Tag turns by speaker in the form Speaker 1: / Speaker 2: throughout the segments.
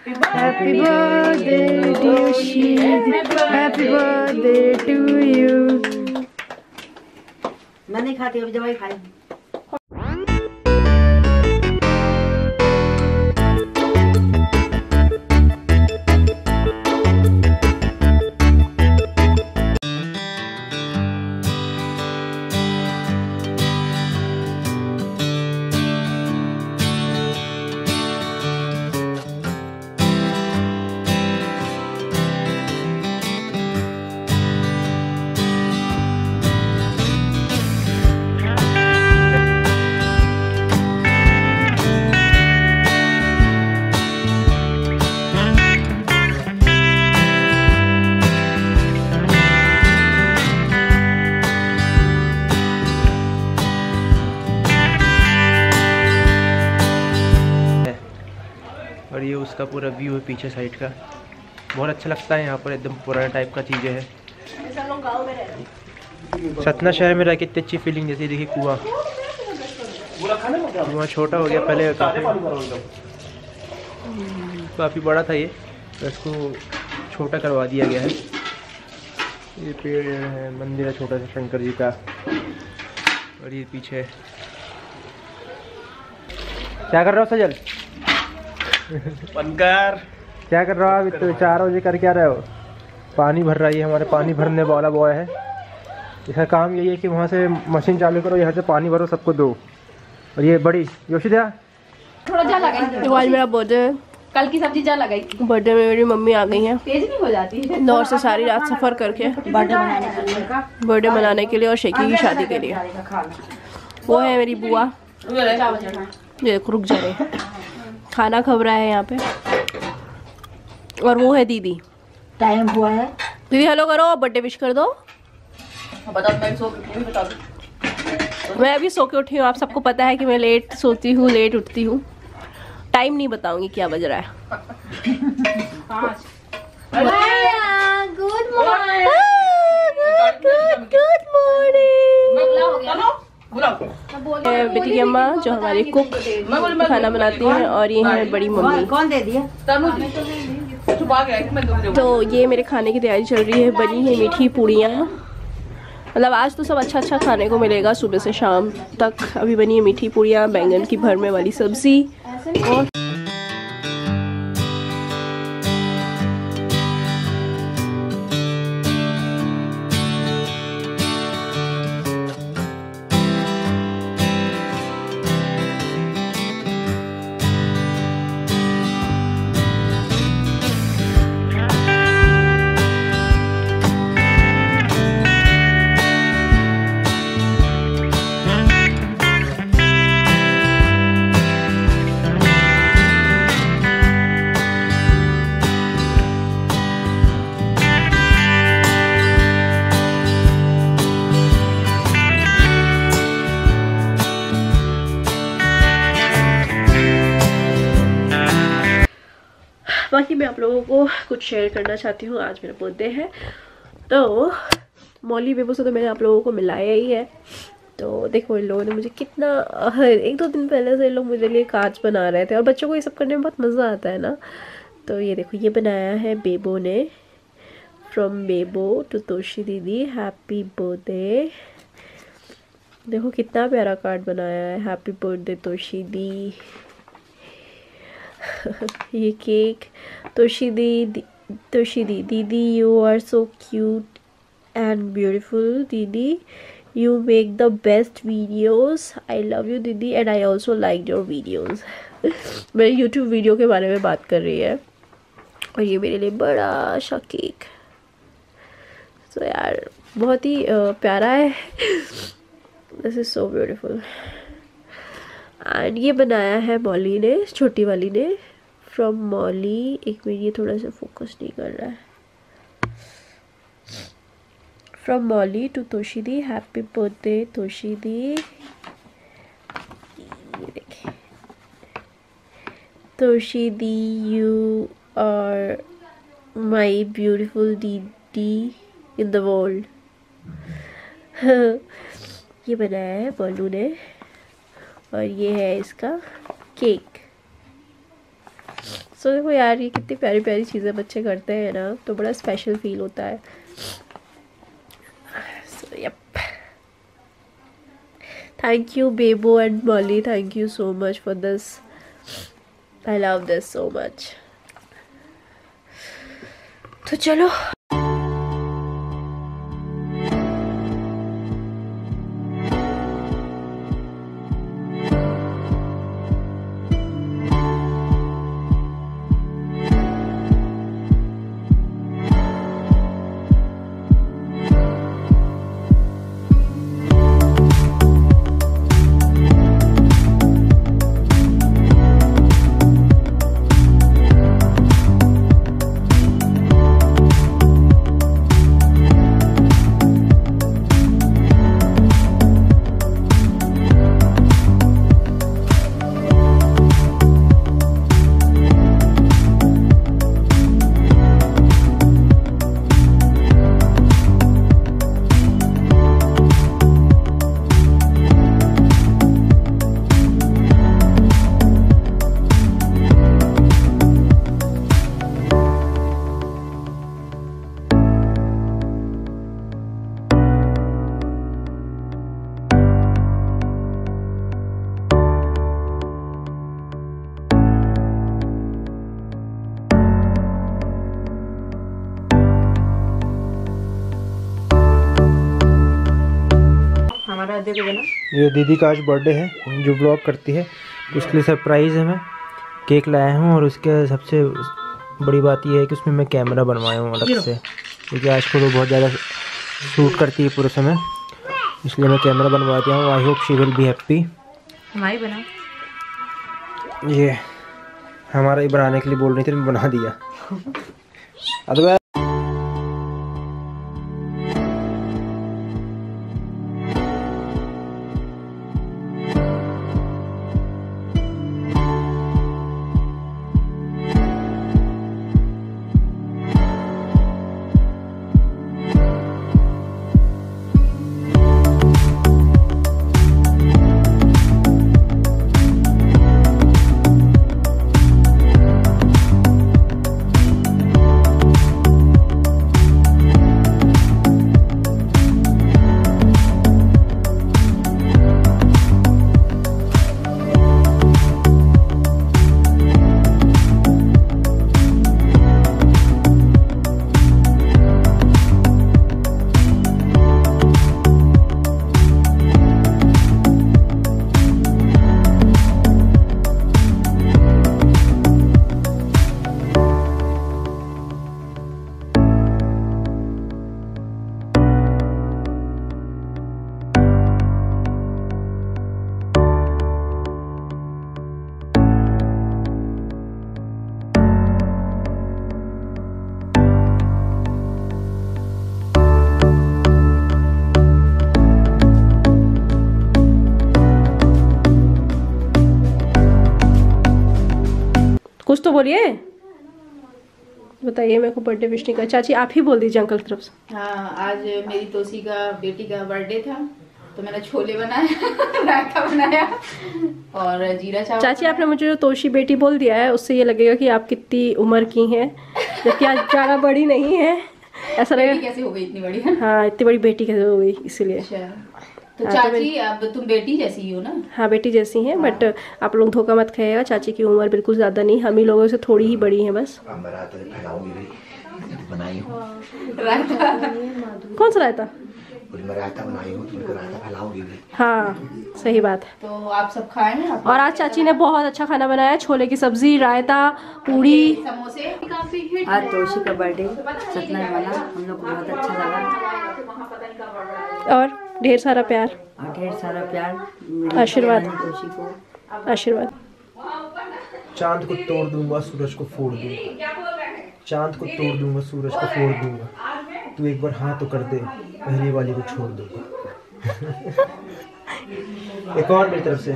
Speaker 1: Happy birthday dear Sheed, happy birthday to you।
Speaker 2: मैं नहीं खाती, अभी दवाई खाई।
Speaker 3: और ये उसका पूरा व्यू है पीछे साइड का। बहुत अच्छा लगता है यहाँ पर, एकदम पुराना टाइप का चीज़ें है। सतना शहर में रह के इतनी अच्छी फीलिंग जैसी। देखिए कुआं छोटा हो गया, पहले काफ़ी बड़ा था ये, तो इसको छोटा करवा दिया गया है। ये पेड़ है, मंदिर है छोटा सा शंकर जी का। और ये पीछे क्या कर रहे हो सजल?
Speaker 4: बनकर
Speaker 3: क्या कर रहा हो? अभी तो 4 बजे कर क्या रहे हो? पानी भर रहा है, हमारे पानी भरने वाला बॉय है। इसका काम यही है कि वहाँ से मशीन चालू करो, यहाँ से पानी भरो, सबको दो। और ये बड़ी योशिदा
Speaker 1: थोड़ा जा लगाई। आज मेरा बर्थडे, कल की सब्जी जा लगाई। बर्थडे में मेरी मम्मी आ गई हैं, तेज नहीं हो जाती है। इंदौर से सारी रात सफर करके बर्थडे मनाने के लिए और शेकी की शादी के लिए। वो है मेरी बुआ, ये रुक जा रहे, खाना खब रहा है यहाँ पे। और वो है दीदी।
Speaker 2: टाइम हुआ है
Speaker 1: दीदी, हेलो करो, बर्थडे विश कर दो। मैं अभी सो के उठी हूँ, आप सबको पता है कि मैं लेट सोती हूँ, लेट उठती हूँ। टाइम नहीं बताऊंगी क्या बज रहा है। Good morning, good morning. बेटी की अम्मा जो हमारी कुक खाना बनाती हैं, और ये है बड़ी मम्मी।
Speaker 2: कौन दे दिया?
Speaker 1: तो ये मेरे खाने की तैयारी चल रही है। बनी है मीठी पूड़ियाँ, मतलब आज तो सब अच्छा अच्छा खाने को मिलेगा सुबह से शाम तक। अभी बनी है मीठी पूड़ियाँ, बैंगन की भरमे वाली सब्जी। और बाकी मैं आप लोगों को कुछ शेयर करना चाहती हूँ। आज मेरा बर्थडे है, तो मौली बेबू से तो मैंने आप लोगों को मिलाया ही है। तो देखो इन लोगों ने मुझे कितना, 1-2 दिन पहले से इन लोग मेरे लिए कार्ड्स बना रहे थे। और बच्चों को ये सब करने में बहुत मज़ा आता है ना। तो ये देखो, ये बनाया है बेबो ने। फ्रॉम बेबो टू तोशी दीदी, हैप्पी बर्थडे। देखो कितना प्यारा कार्ड बनाया है, हैप्पी बर्थडे तोशी दी। ये cake, Toshi didi you are so cute and beautiful didi, you make the best videos, I love you didi and I also like your videos. मेरे यूट्यूब वीडियो के बारे में बात कर रही है। और ये मेरे लिए बड़ा सा केक, तो यार बहुत ही प्यारा है। This is so beautiful. And ये बनाया है मॉली ने, छोटी वाली ने। फ्रॉम मॉली, एक मिनट ये थोड़ा सा फोकस नहीं कर रहा है। From Molly to Toshidi, happy birthday Toshidi. ये देखिए, Toshidi you are my beautiful didi in the world. ये बनाया है बोलू ने। और ये है इसका केक, सो देखो यार, ये कितनी प्यारी प्यारी चीज़ें बच्चे करते हैं ना, तो बड़ा स्पेशल फील होता है। So yup, thank you Bebo and Molly, thank you so much for this, I love this so much. तो चलो
Speaker 3: ये दीदी का आज बर्थडे है, जो ब्लॉग करती है, तो उसके लिए सरप्राइज़ है। मैं केक लाया हूँ और उसके सबसे बड़ी बात ये है कि उसमें मैं कैमरा बनवाया हूँ अलग से, क्योंकि आजकल वो बहुत ज़्यादा शूट करती है पूरे समय, इसलिए मैं कैमरा बनवा दिया हूँ। I hope she will be happy.
Speaker 2: हमारी बना,
Speaker 3: ये हमारा ही बनाने के लिए बोल रही थी, मैं बना दिया। अदरवाइज
Speaker 1: कुछ तो बोलिए, बताइए मेरे को बर्थडे विश नहीं कर। चाची आप ही बोल दीजिए अंकल की तरफ से।
Speaker 2: हाँ, आज मेरी तोसी का बेटी का बर्थडे था, तो मैंने छोले बनाया, रायता बनाया और जीरा चावल।
Speaker 1: चाची आपने मुझे जो तोशी बेटी बोल दिया है, उससे ये लगेगा कि आप कितनी उम्र की हैं, जबकि आज ज़्यादा बड़ी नहीं है। ऐसा लगेगा
Speaker 2: कैसे हो गई इतनी बड़ी?
Speaker 1: हाँ, इतनी बड़ी बेटी कैसे हो गई, इसीलिए।
Speaker 2: तो चाची अब तुम बेटी जैसी ही हो ना? हाँ,
Speaker 1: बेटी जैसी हैं, बट आप लोग धोखा मत खाइएगा, चाची की उम्र बिल्कुल ज़्यादा नहीं, हम ही लोगों से थोड़ी ही बड़ी है बस। कौन सा रायता? हाँ, सही बात है।
Speaker 2: तो आप सब खाए हैं?
Speaker 1: और आज चाची ने बहुत अच्छा खाना बनाया, छोले की सब्जी, रायता, पूड़ी,
Speaker 2: समोसे।
Speaker 4: आज तोशी का बर्थडे सतना में मना, हम लोग को बहुत अच्छा लगा
Speaker 1: और ढेर सारा प्यार
Speaker 4: और ढेर सारा प्यार,
Speaker 1: आशीर्वाद,
Speaker 4: तोशी को
Speaker 1: आशीर्वाद।
Speaker 3: चांद को तोड़ दूंगा, सूरज को फोड़ दूंगा, चांद को तोड़ दूंगा, सूरज को फोड़ दूंगा, तू एक बार हाँ तो कर दे, पहली वाली को छोड़ दूंगा। एक और मेरी तरफ से,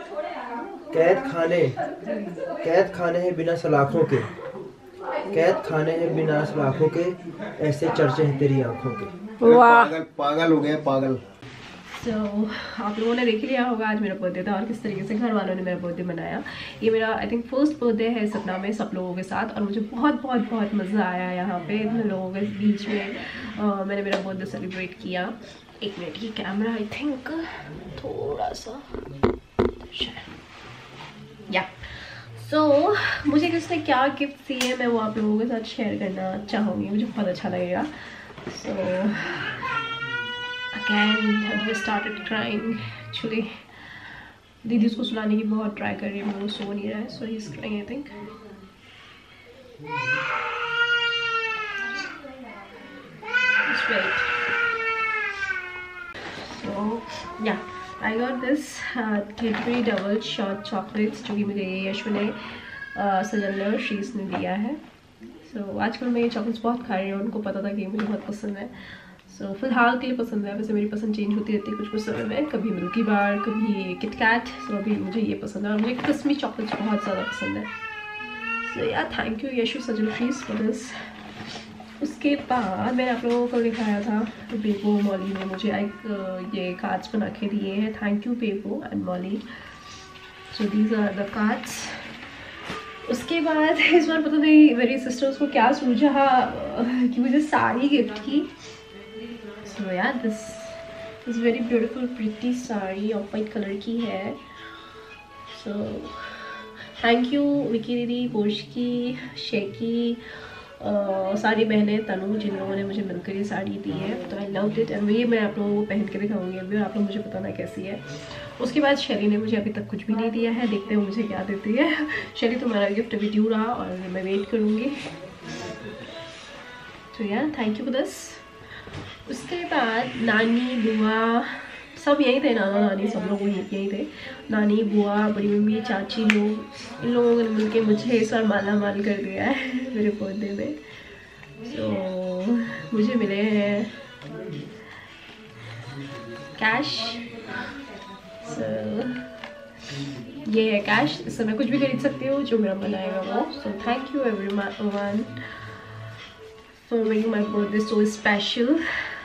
Speaker 3: कैद खाने हैं बिना सलाखों के, कैद खाने हैं बिना सलाखों के, ऐसे चर्चे हैं तेरी आंखों के।
Speaker 1: वाह,
Speaker 5: पागल हो गए पागल।
Speaker 1: आप लोगों ने देख लिया होगा आज मेरा बर्थडे था और किस तरीके से घर वालों ने मेरा बर्थडे मनाया। ये मेरा आई थिंक फर्स्ट बर्थडे है सपना में सब लोगों के साथ, और मुझे बहुत बहुत बहुत मज़ा आया यहाँ पे इतने लोगों के बीच में। मैंने मेरा बर्थडे सेलिब्रेट किया। एक मिनट, ये कैमरा आई थिंक थोड़ा सा या मुझे किसने क्या गिफ्ट दिए मैं वो आप लोगों के साथ शेयर करना चाहूँगी, मुझे बहुत अच्छा लगेगा। So again we started crying. Actually didi उसको सुलाने की बहुत ट्राई कर रही है, वो सो नहीं रहा है, so he is crying I think. So yeah, I got this Cadbury double shot chocolates जो कि मुझे यशु ने सजल और शीश ने दिया है। So आजकल मैं ये चॉकलेट्स बहुत खा रही हूँ, उनको पता था कि मुझे बहुत पसंद है। So फिलहाल के लिए पसंद है, वैसे मेरी पसंद चेंज होती रहती है कुछ कुछ समय में, कभी मिल्की बार कभी किटकैट। So अभी मुझे ये पसंद है और मुझे क्रिस्मी चॉकलेट्स बहुत ज़्यादा पसंद है। So yeah, thank you Yashu Sajal Sheesh for this. उसके बाद मैंने आप लोगों को दिखाया था तो बेबो मॉली ने मुझे एक ये कार्ड्स बना के दिए हैं। Thank you Bebo and Molly. So these are the cards. उसके बाद इस बार पता नहीं मेरी सिस्टर्स को क्या सूझा कि मुझे साड़ी गिफ्ट की। सो यार this is very beautiful pretty sari of white colour की है। सो थैंक यू विकी दीदी, पोशकी, शेकी, सारी बहनें, तनु, जिन लोगों ने मुझे मिलकर ये साड़ी दी है। तो आई लव्ड इट एंड ये मैं आप लोगों को पहन के दिखाऊंगी अभी और आप लोग मुझे बताना कैसी है। उसके बाद शैली ने मुझे अभी तक कुछ भी नहीं दिया है, देखते हैं मुझे क्या देती है। शैली तुम्हारा गिफ्ट अभी ड्यू रहा और मैं वेट करूँगी। तो यार थैंक यू फॉर दिस। उसके बाद नानी बुआ सब यहीं थे, नाना नानी सब लोग यहीं थे। नानी बुआ बड़ी मम्मी चाची लोग, इन लोगों ने मिलके मुझे इस बार माला माल कर दिया है मेरे बर्थडे में। तो मुझे मिले हैं कैश। ये है कैश, इससे मैं कुछ भी खरीद सकती हूँ जो मेरा मन आएगा वो। So thank you everyone for making my birthday so special.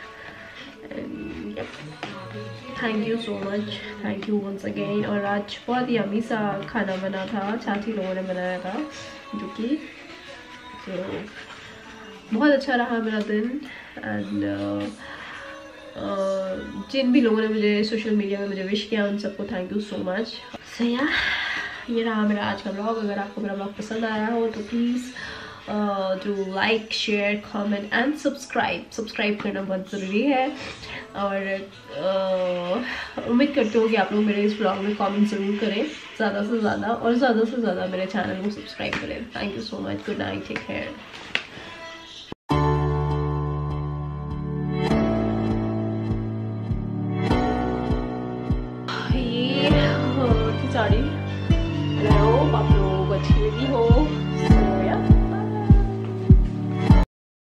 Speaker 1: Thank you so much, thank you once again. और आज बहुत ही यम्मी सा खाना बना था, चाची लोगों ने बनाया था जो कि बहुत अच्छा रहा मेरा दिन। एंड जिन भी लोगों ने मुझे सोशल मीडिया में मुझे विश किया उन सबको thank you so much. So या ये रहा मेरा आज का व्लॉग। अगर आपको मेरा व्लॉग पसंद आया हो तो please to like, share, comment and subscribe करना बहुत ज़रूरी है। और उम्मीद करती हूँ कि आप लोग मेरे इस ब्लॉग में कमेंट ज़रूर करें ज़्यादा से ज़्यादा, और ज़्यादा से ज़्यादा मेरे चैनल को सब्सक्राइब करें। Thank you so much, good night, take care.